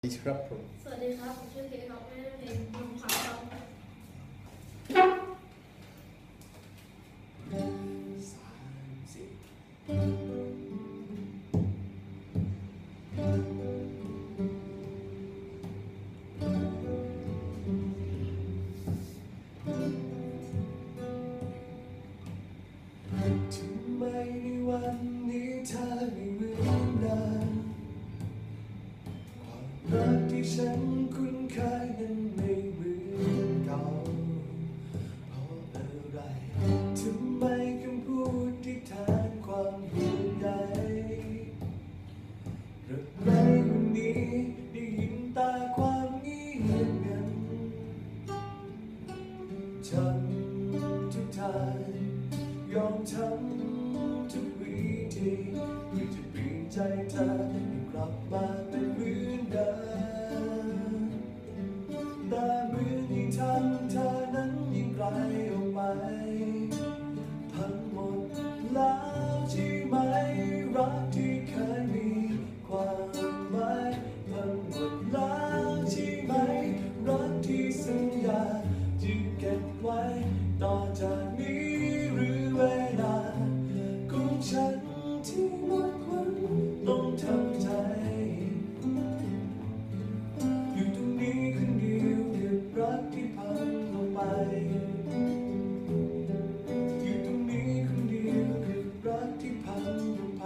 ครับผมสวัสดีครับผมชื่อเกครับไม่ได้เพลงลมพัดครับทำไมในวันนี้เธอไม่เหมือนเดิมความรักที่ฉันคุ้นเคยนั้นไม่เหมือนเก่าเพราะอะไรทำไมคำพูดที่แทนความห่วงใยหรือไม่วันนี้ได้ยินแต่ความเงียบงันฉันทุกทางยอมทำทุกวิธีเพื่อจะเปลี่ยนใจเธอให้กลับมาเป็นเหมือนเดิมแต่เหมือนยิ่งทำเธอนั้นยิ่งไกลออกไปทั้งหมดแล้วใช่ไหมรักที่เคยมีความหมายทั้งหมดแล้วใช่ไหมรักที่สัญญาจะเก็บไว้ต่อจากนี้หรือเวลาของฉันที่หมดหวังต้องทำใจอยู่ตรงนี้คนเดียวกับรักที่พังลงไปอยู่ตรงนี้คนเดียวกับรักที่พังลงไป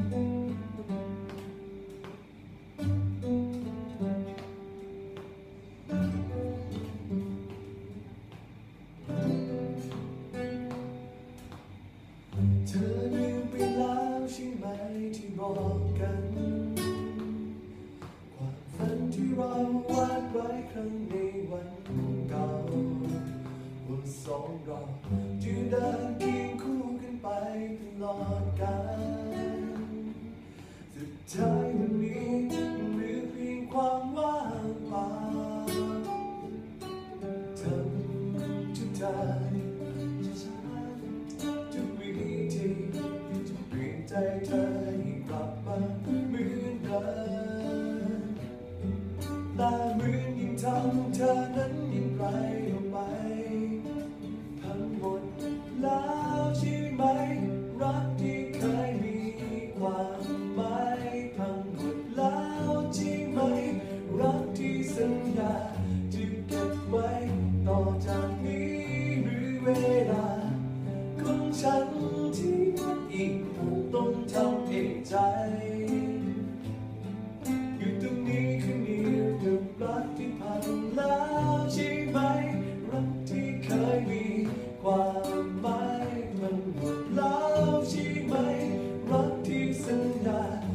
เธอลืมไปแล้วใช่ไหมที่บอกกันความฝันที่เราวาดไว้ครั้งในวันเก่าว่าสองเราจะเดินเคียงคู่กันไปตลอดกาลสุดท้ายวันนี้ยังเหลือเพียงความว่างเปล่าทำทุกทางทุกวิธีจะเปลี่ยนใจเธอให้กลับมาเหมือนเดิมแต่เหมือนยิ่งทำเธอนั้นยิ่งไกลออกไปทั้งหมดแล้วใช่ไหมรักที่เคยมีความหมายทั้งหมดแล้วใช่ไหมรักที่สัญญาจะเก็บไว้ต่อจากนี้หรือเวลาของฉันที่อีกต้องทำเองใจอยู่ตรงนี้คนเดียวกับรักที่พังแล้วใช่ไหมรักที่เคยมีความหมายมันหมดแล้วใช่ไหมรักที่สัญญา